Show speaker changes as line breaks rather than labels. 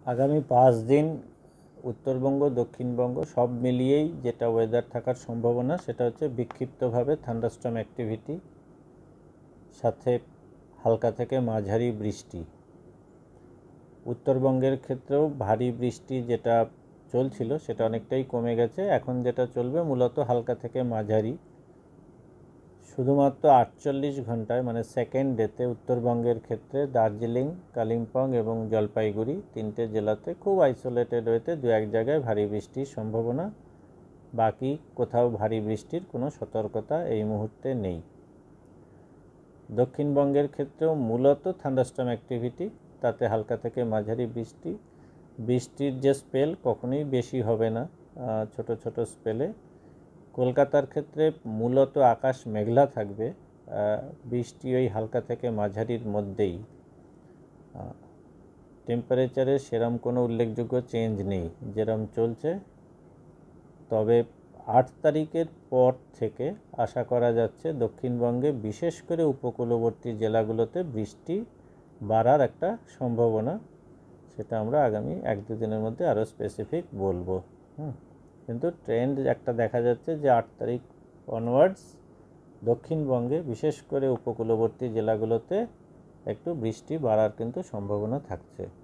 আগামী 5 দিন উত্তরবঙ্গ দক্ষিণবঙ্গ সব মিলিয়েই যেটা ওয়েদার থাকার সম্ভাবনা সেটা হচ্ছে বিক্ষিপ্তভাবে থান্ডারস্টর্ম অ্যাক্টিভিটি, সাথে হালকা থেকে মাঝারি বৃষ্টি। উত্তরবঙ্গের ক্ষেত্রেও ভারী বৃষ্টি যেটা চলছিল সেটা অনেকটাই কমে গেছে। এখন যেটা চলবে মূলত হালকা থেকে মাঝারি। শুধুমাত্র 48 ঘন্টায় মানে সেকেন্ড ডেতে উত্তরবঙ্গের ক্ষেত্রে দার্জিলিং, কালিম্পং এবং জলপাইগুড়ি তিনটে জেলাতে খুব আইসোলেটেড হয়েতে দু এক জায়গায় ভারী বৃষ্টির সম্ভাবনা। বাকি কোথাও ভারী বৃষ্টির কোনো সতর্কতা এই মুহূর্তে নেই। দক্ষিণবঙ্গের ক্ষেত্রেও মূলত থান্ডারস্টর্ম অ্যাক্টিভিটি, তাতে হালকা থেকে মাঝারি বৃষ্টি। বৃষ্টির যে স্পেল কখনোই বেশি হবে না, ছোট ছোট স্পেলে। কলকাতার ক্ষেত্রে মূলত আকাশ মেঘলা থাকবে, বৃষ্টি ওই হালকা থেকে মাঝারির মধ্যেই। টেম্পারেচারে সেরম কোনো উল্লেখযোগ্য চেঞ্জ নেই, যেরম চলছে। তবে 8 তারিখের পর থেকে আশা করা যাচ্ছে দক্ষিণবঙ্গে বিশেষ করে উপকূলবর্তী জেলাগুলোতে বৃষ্টি বাড়ার একটা সম্ভাবনা। সেটা আমরা আগামী 1-2 দিনের মধ্যে আরও স্পেসিফিক বলবো। কিন্তু ট্রেন্ড একটা দেখা যাচ্ছে যে 8 তারিখ অনওয়ার্ডস দক্ষিণবঙ্গে বিশেষ করে উপকূলবর্তী জেলাগুলোতে একটু বৃষ্টি বাড়ার কিন্তু সম্ভাবনা থাকছে।